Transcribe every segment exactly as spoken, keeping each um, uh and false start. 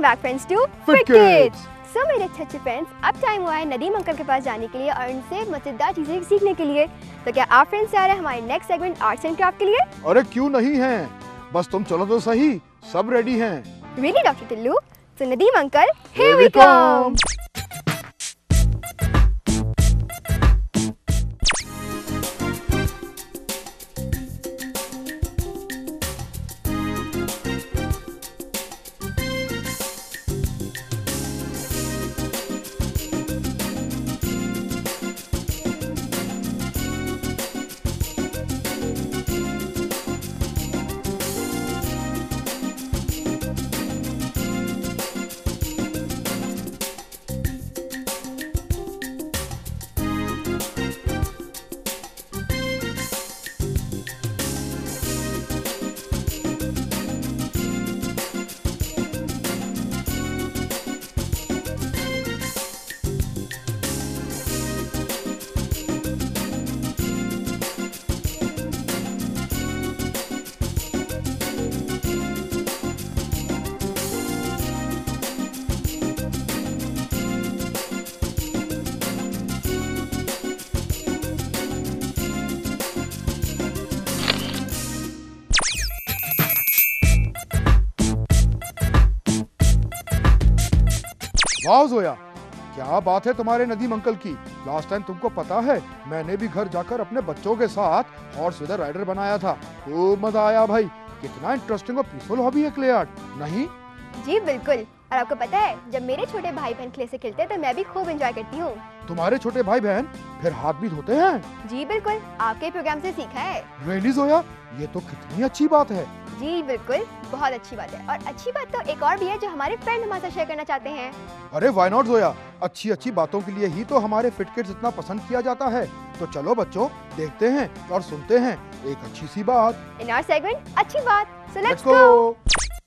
Back friends to Fit Kids। So मेरे अच्छे अच्छे फ्रेंड्स, अब टाइम हुआ है नदीम अंकल के पास जाने के लिए और उनसे मजेदार चीजें सीखने के लिए। तो क्या आप फ्रेंड्स तैयार हैं हमारे next segment arts and craft के लिए? अरे क्यों नहीं है, बस तुम चलो तो सही, सब रेडी हैं। Really doctor Tillu? तो Nadeem uncle, Here here we we come. वाह जोया, क्या बात है तुम्हारे नदीम अंकल की। लास्ट टाइम तुमको पता है मैंने भी घर जाकर अपने बच्चों के साथ हॉर्स विद राइडर बनाया था। खूब मजा आया भाई। कितना इंटरेस्टिंग और पीसफुल हॉबी है क्ले आर्ट, नहीं? जी बिल्कुल। और आपको पता है जब मेरे छोटे भाई बहन क्ले से खेलते हैं तो मैं भी खूब एंजॉय करती हूँ। तुम्हारे छोटे भाई बहन फिर हाथ भी धोते हैं? जी बिल्कुल, आपके प्रोग्राम से सीखा है। रियली जोया, ये तो कितनी अच्छी बात है। जी बिल्कुल, बहुत अच्छी बात है। और अच्छी बात तो एक और भी है जो हमारे फ्रेंड हमारे साथ शेयर करना चाहते हैं। अरे व्हाई नॉट जोया, अच्छी अच्छी बातों के लिए ही तो हमारे फिट किड्स इतना पसंद किया जाता है। तो चलो बच्चों, देखते हैं और सुनते हैं एक अच्छी सी बात इन आवर सेगमेंट अच्छी बात। So let's Let's go। Go.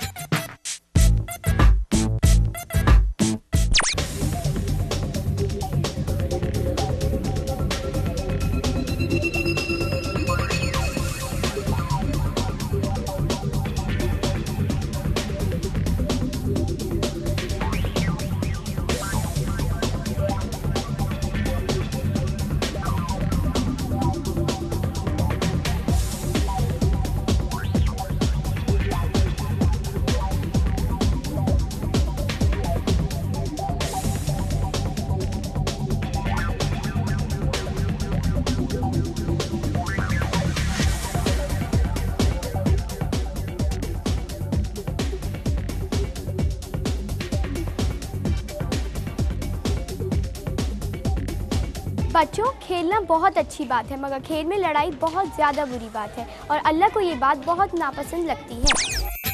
बच्चों, खेलना बहुत अच्छी बात है मगर खेल में लड़ाई बहुत ज़्यादा बुरी बात है और अल्लाह को ये बात बहुत नापसंद लगती है।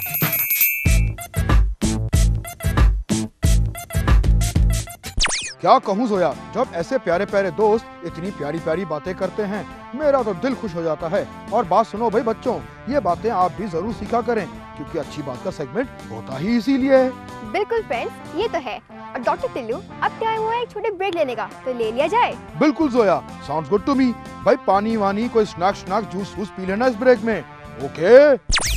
क्या कहूँ जोया, जब ऐसे प्यारे प्यारे दोस्त इतनी प्यारी प्यारी बातें करते हैं मेरा तो दिल खुश हो जाता है। और बात सुनो भाई बच्चों, ये बातें आप भी जरूर सीखा करें क्योंकि अच्छी बात का सेगमेंट होता ही इसीलिए है। बिल्कुल फ्रेंड्स, ये तो है। और डॉक्टर टिल्लू, अब टाइम हुआ है एक छोटे ब्रेक लेने का, तो ले लिया जाए। बिल्कुल Zoya, sounds good to me. भाई पानी वानी, कोई स्नैक्स स्नैक्स जूस वूस पी लेना इस ब्रेक में, ओके?